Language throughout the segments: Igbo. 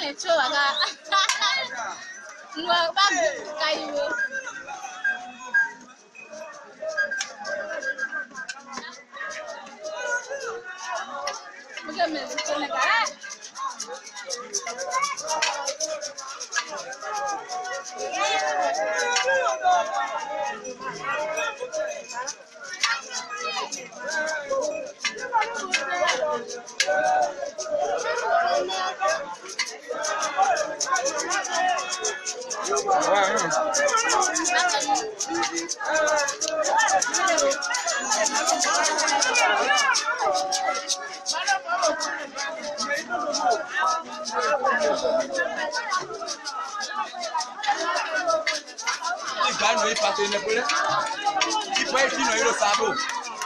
này chưa à ra người bác cay luôn bây giờ mình chơi này cả Vai no ir para ter por aí. E vai aqui no ir sábado.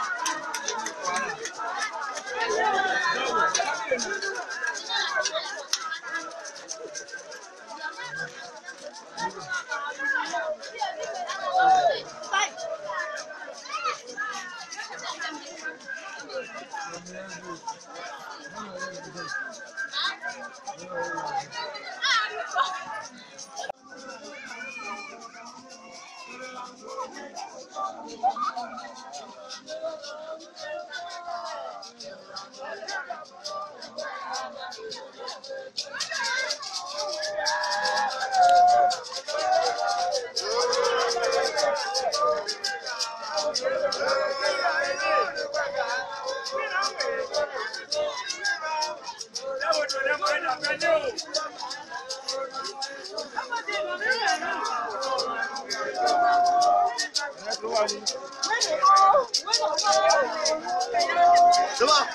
Đúng không?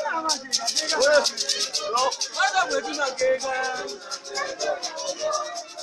Nó ra người đi mà kề